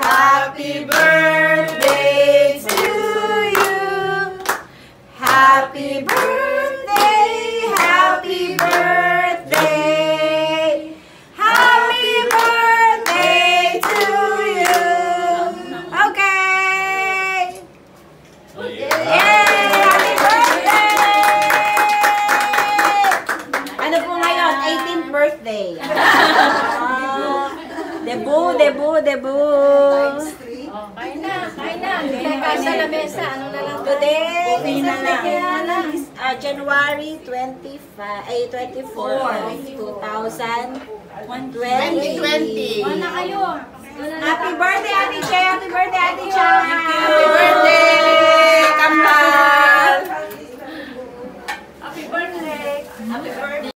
Happy birthday to you. Happy birthday, happy birthday. Happy birthday to you. Okay. Yay! Happy birthday! Ano po ngayon? 18th birthday. Debut. Kain na. Kasa na mesa, ano na lang. Today is January 24, 2020. 2020. Wala kayo. Happy birthday, Ate Che! Happy birthday, Ate Che! Happy birthday!